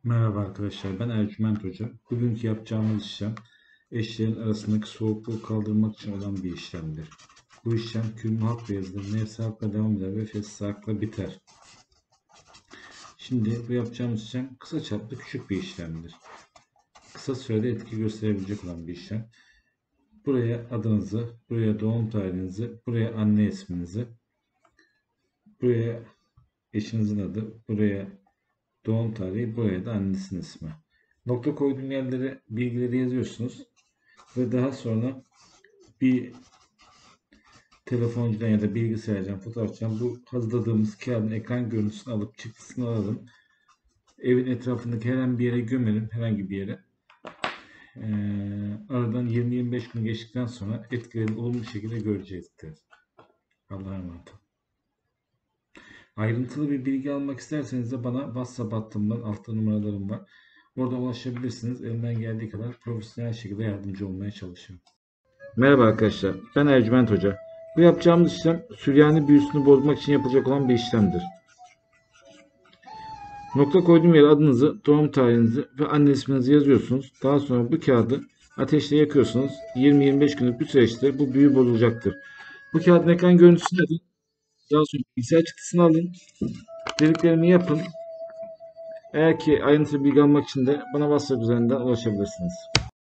Merhaba arkadaşlar, ben Ercüment Hoca. Bugünkü yapacağımız işlem eşlerin arasındaki soğukluğu kaldırmak için olan bir işlemdir. Bu işlem kümme hakla yazılır, nefsi hakla devam eder ve fesli hakla biter. Şimdi bu yapacağımız işlem kısa çaplı küçük bir işlemdir. Kısa sürede etki gösterebilecek olan bir işlem. Buraya adınızı, buraya doğum tarihinizi, buraya anne isminizi, buraya eşinizin adı, buraya doğum tarihi, buraya da annesinin ismi. Nokta koyduğum yerlere bilgileri yazıyorsunuz ve daha sonra bir telefoncudan ya da bilgisayardan, fotoğrafçıdan bu hazırladığımız kağıdın ekran görüntüsünü alıp çıktısını alalım. Evin etrafındaki herhangi bir yere gömelim, herhangi bir yere. Aradan 20-25 gün geçtikten sonra etkilerini olumlu şekilde göreceğizdir. Allah'a emanet olun. Ayrıntılı bir bilgi almak isterseniz de bana WhatsApp hattımdan, altta numaralarım var. Orada ulaşabilirsiniz. Elimden geldiği kadar profesyonel şekilde yardımcı olmaya çalışıyorum. Merhaba arkadaşlar, ben Ercüment Hoca. Bu yapacağımız işlem Süryani büyüsünü bozmak için yapılacak olan bir işlemdir. Nokta koyduğum yere adınızı, doğum tarihinizi ve anne isminizi yazıyorsunuz. Daha sonra bu kağıdı ateşte yakıyorsunuz. 20-25 günlük bir süreçte bu büyü bozulacaktır. Bu kağıdın ekran görüntüsünü alın. Daha sonra bilgisayar çıktısını alın. Dediklerimi yapın. Eğer ki ayrıntılı bilgi almak için de bana WhatsApp üzerinden ulaşabilirsiniz.